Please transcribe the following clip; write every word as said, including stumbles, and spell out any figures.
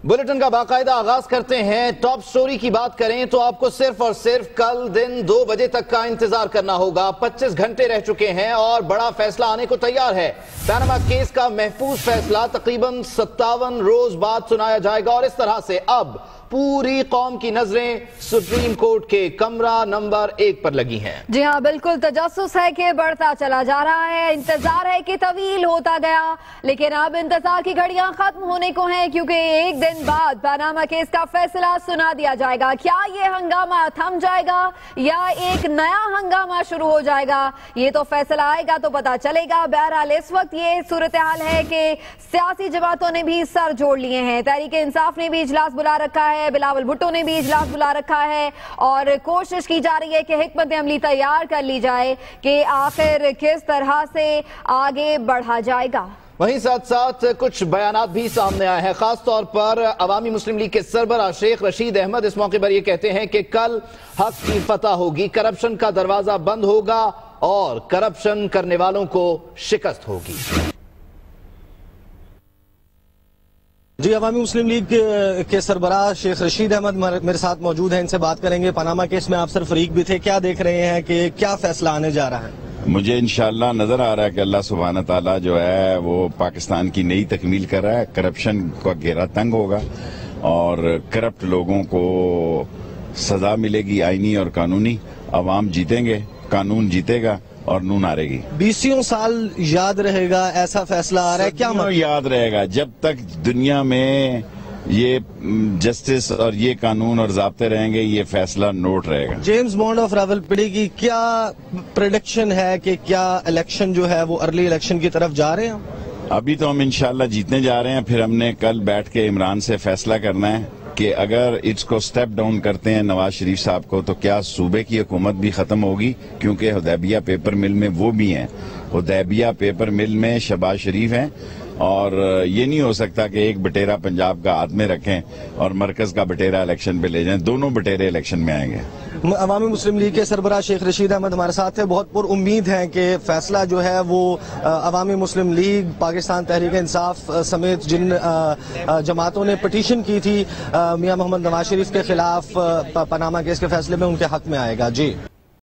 Bulletin का बाकायदा आगाज करते हैं। टॉप स्टोरी की बात करें तो आपको सिर्फ और सिर्फ कल दिन दो बजे तक का इंतजार करना होगा। पच्चीस घंटे रह चुके हैं और बड़ा फैसला आने को तैयार है। पैनामा केस का महफूज फैसला तकरीबन सत्तावन रोज बाद सुनाया जाएगा और इस तरह से अब पूरी कौम की नजरें सुप्रीम कोर्ट के कमरा नंबर एक पर लगी हैं। जी हाँ, बिल्कुल तजस्सुस है कि बढ़ता चला जा रहा है, इंतजार है कि तवील होता गया, लेकिन अब इंतजार की घड़ियां खत्म होने को हैं क्योंकि एक दिन बाद पैनामा केस का फैसला सुना दिया जाएगा। क्या ये हंगामा थम जाएगा या एक नया हंगामा शुरू हो जाएगा, ये तो फैसला आएगा तो पता चलेगा। बहरहाल इस वक्त ये सूरत हाल है कि सियासी जमातों ने भी सर जोड़ लिए हैं। तहरीक इंसाफ ने भी इजलास बुला रखा है, बिलावल भुट्टो ने भी इजलास बुला रखा है और कोशिश की जा रही है कि हिकमत अमली तैयार कर ली जाए कि आखिर किस तरह से आगे बढ़ा जाएगा। वहीं साथ साथ कुछ बयानात भी सामने आए हैं। खास तौर पर अवामी मुस्लिम लीग के सरबराह शेख रशीद अहमद इस मौके पर यह कहते हैं कि कल हक की फतह होगी, करप्शन का दरवाजा बंद होगा और करप्शन करने वालों को शिकस्त होगी। जी, अवामी मुस्लिम लीग के सरबराह शेख रशीद अहमद मेरे साथ मौजूद हैं, इनसे बात करेंगे। पनामा केस में आप सर फरीक भी थे, क्या देख रहे हैं कि क्या फैसला आने जा रहा है? मुझे इंशाअल्लाह नजर आ रहा है कि अल्लाह सुब्हाना ताला जो है वो पाकिस्तान की नई तकमील कर रहा है। करप्शन का घेरा तंग होगा और करप्ट लोगों को सजा मिलेगी आईनी और कानूनी। अवाम जीतेंगे, कानून जीतेगा और नून हारेगी। बीसियों साल याद रहेगा, ऐसा फैसला आ रहा है। क्या मतलब याद रहेगा? जब तक दुनिया में ये जस्टिस और ये कानून और ज़ाब्ते रहेंगे, ये फैसला नोट रहेगा। जेम्स बॉन्ड ऑफ रावलपिंडी की क्या प्रेडिक्शन है कि क्या इलेक्शन जो है वो अर्ली इलेक्शन की तरफ जा रहे हैं? अभी तो हम इंशाल्लाह जीतने जा रहे हैं, फिर हमने कल बैठ के इमरान से फैसला करना है कि अगर इसको स्टेप डाउन करते हैं नवाज शरीफ साहब को तो क्या सूबे की हुकूमत भी खत्म होगी, क्योंकि हुदैबिया पेपर मिल में वो भी हैं। हुदैबिया पेपर मिल में शहबाज शरीफ हैं और ये नहीं हो सकता कि एक बटेरा पंजाब का हाथ में रखें और मरकज का बटेरा इलेक्शन पे ले जाएं। दोनों बटेरे इलेक्शन में आएंगे। अवामी मुस्लिम लीग के सरबराह शेख रशीद अहमद हमारे साथ है। बहुत पुर उम्मीद है कि फैसला जो है वो अवामी मुस्लिम लीग, पाकिस्तान तहरीक इंसाफ समेत जिन जमातों ने पटिशन की थी मियां मोहम्मद नवाज शरीफ के खिलाफ पनामा केस के फैसले में, उनके हक में आएगा। जी।